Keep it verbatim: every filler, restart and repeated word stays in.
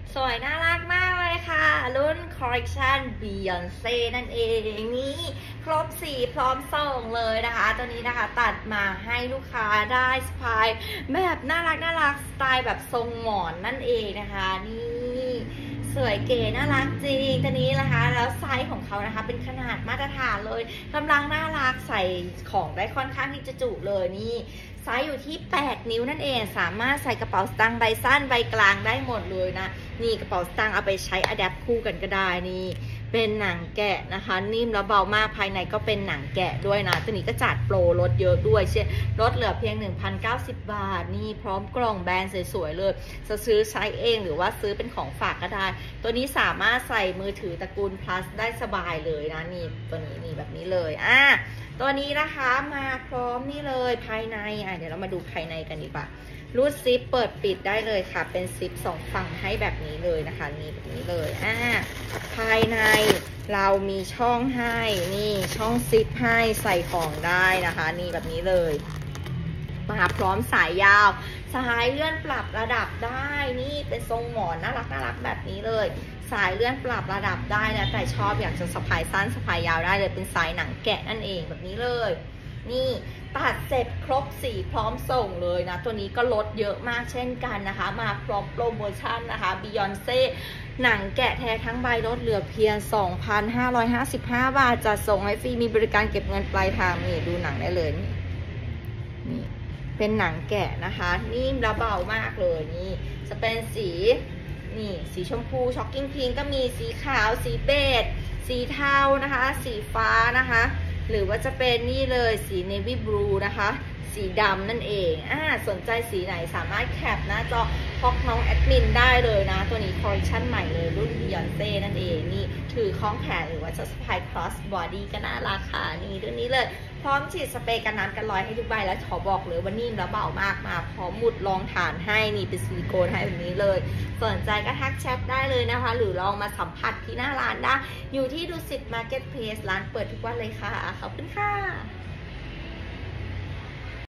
สวยน่ารักมากเลยค่ะรุ่น Collection Beyonce นั่นเองนี่ครบสีพร้อมส่งเลยนะคะตัวนี้นะคะตัดมาให้ลูกค้าได้สไตล์แบบน่ารักน่ารักสไตล์แบบทรงหมอนนั่นเองนะคะนี่สวยเก๋น่ารักจริงตัวนี้นะคะแล้วไซส์ของเขานะคะเป็นขนาดมาตรฐานเลยกำลังน่ารักใส่ของได้ค่อนข้างที่จะจุเลยนี่ไซส์อยู่ที่แปดนิ้วนั่นเองสามารถใส่กระเป๋าสตางค์ใบสั้นใบกลางได้หมดเลยนะนี่กระเป๋าสตางค์เอาไปใช้อะแดปคู่กันก็ได้นี่เป็นหนังแกะนะคะนิ่มแล้วเบามากภายในก็เป็นหนังแกะด้วยนะตัวนี้ก็จัดโปรลดเยอะด้วยเช่นลดเหลือเพียง หนึ่งพันเก้าสิบ บาทนี่พร้อมกล่องแบรนด์สวยๆเลยจะซื้อใช้เองหรือว่าซื้อเป็นของฝากก็ได้ตัวนี้สามารถใส่มือถือตระกูล plus ได้สบายเลยนะนี่ตัวนี้นี่แบบนี้เลยอ่ะตัวนี้นะคะมาพร้อมนี่เลยภายในอ่ะเดี๋ยวเรามาดูภายในกันดีกว่ารูดซิปเปิดปิดได้เลยค่ะเป็นซิปสองฝั่งให้แบบนี้เลยนะคะนี่แบบนี้เลยอ่าภายในเรามีช่องให้นี่ช่องซิปให้ใส่ของได้นะคะนี่แบบนี้เลยมาพร้อมสายยาวสายเลื่อนปรับระดับได้นี่เป็นทรงหมอนน่ารักน่ารักแบบนี้เลยสายเลื่อนปรับระดับได้นะแต่ชอบอยากจะสะพายสั้นสะพายยาวได้เลยเป็นสายหนังแกะนั่นเองแบบนี้เลยนี่ตัดเสร็จครบสีพร้อมส่งเลยนะตัวนี้ก็ลดเยอะมากเช่นกันนะคะมาพร้อมโปรโมชั่นนะคะ Beyonce หนังแกะแท้ทั้งใบลดเหลือเพียง สองพันห้าร้อยห้าสิบห้า บาทจะส่งให้ฟรีมีบริการเก็บเงินปลายทางนี่ดูหนังได้เลยนี่นี่เป็นหนังแกะนะคะนิ่มและเบามากเลยนี่จะเป็นสีนี่สีชมพูช็อกกิ้งพิงก็มีสีขาวสีเบจสีเทานะคะสีฟ้านะคะหรือว่าจะเป็นนี่เลยสี Navy Blue นะคะสีดำนั่นเองอ่าสนใจสีไหนสามารถแคปหน้าจอพกน้องแอดมินได้เลยนะตัวนี้คอลเลคชันใหม่เลยรุ่น Beyonce นั่นเองนี่ถือคล้องแขนหรือว่าจะสะพาย cross body ก็น่ารักค่ะนี่ตัวนี้เลยพร้อมฉีดสเปรย์กันน้ำกันรอยให้ทุกใบแล้วขอบอกเลยว่านิ่มแล้วเบามากมาพร้อมหมุดรองฐานให้นี่เป็นซิลิโคนให้แบบนี้เลยสนใจก็ทักแชทได้เลยนะคะหรือลองมาสัมผัสที่หน้าร้านได้อยู่ที่ดุสิตมาร์เก็ตเพลสร้านเปิดทุกวันเลยค่ะขอบคุณค่ะ